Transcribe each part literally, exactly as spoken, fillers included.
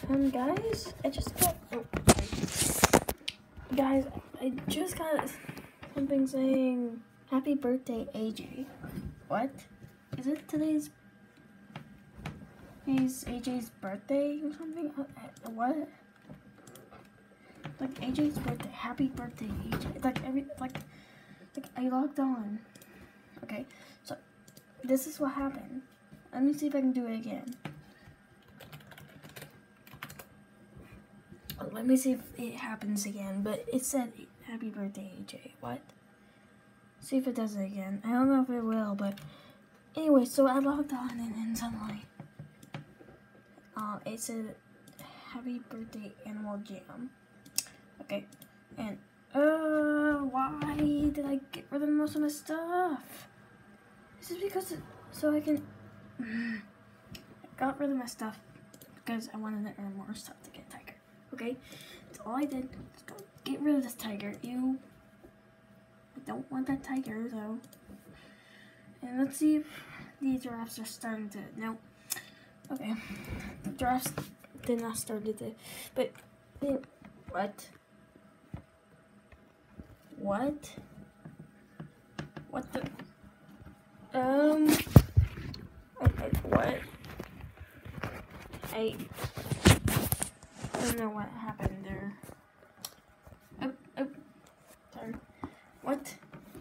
Um, guys, I just got. Oh, guys, I just got something saying "Happy Birthday, A J." What? Is it today's? Today's A J's birthday or something? Uh, uh, what? Like A J's birthday. Happy birthday, A J. Like every like, like I logged on. Okay, so this is what happened. Let me see if I can do it again. Let me see if it happens again, but it said happy birthday, A J. What? See if it does it again. I don't know if it will, but anyway, so I logged on and, and suddenly uh, it said happy birthday Animal Jam. Okay, and uh, why did I get rid of most of my stuff? This is because, it, so I can, I got rid of my stuff because I wanted to earn more stuff to get Tiger. Okay, that's all I did. Let's go get rid of this tiger. Ew. I don't want that tiger, though. And let's see if the giraffes are starting to. No. Okay. The giraffes did not start to. But. What? What? What the? Um. Okay, what? I. I don't know what happened there. Oh, oh, sorry. What?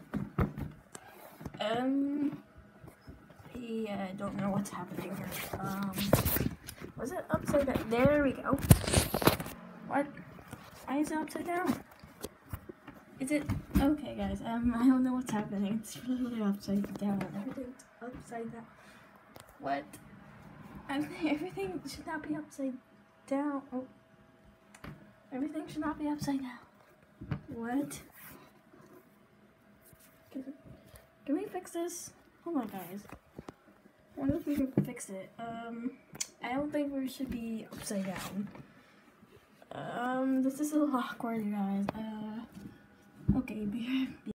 Um, yeah, I don't know what's happening here. Um, was it upside down? There we go. What? Why is it upside down? Is it? Okay, guys, um, I don't know what's happening. It's really upside down. Everything's upside down. What? I everything should not be upside down. Oh. Everything should not be upside down. What? Can, can we fix this? Hold on, guys. I wonder if we can fix it. Um, I don't think we should be upside down. Um, this is a little awkward, guys. Uh, okay, be, be